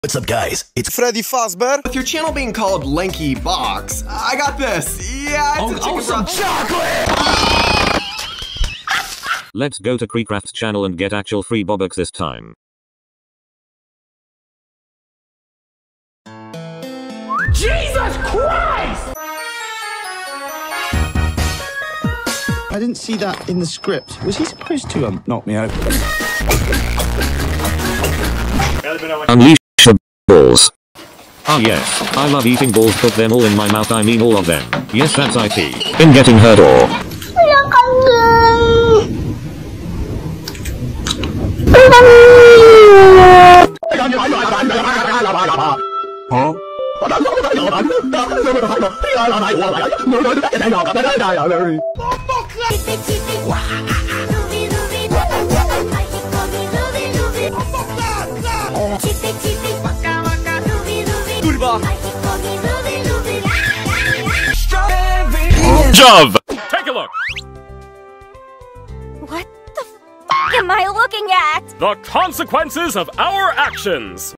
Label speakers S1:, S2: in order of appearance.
S1: What's up, guys? It's
S2: Freddy Fazbear.
S3: With your channel being called Lanky Box, I got this. Yeah, it's a chicken broth. Chocolate!
S4: Let's go to Creecraft's channel and get actual free Bobocs this time.
S5: Jesus Christ!
S6: I didn't see that in the script. Was he supposed to knock me over?
S4: Unleash the balls. Ah yes, I love eating balls, put them all in my mouth, I mean all of them. Yes, that's IT. Been getting hurt or...
S1: Huh?
S4: Jove! Take a look!
S7: What the f*** am I looking at?
S8: The consequences of our actions!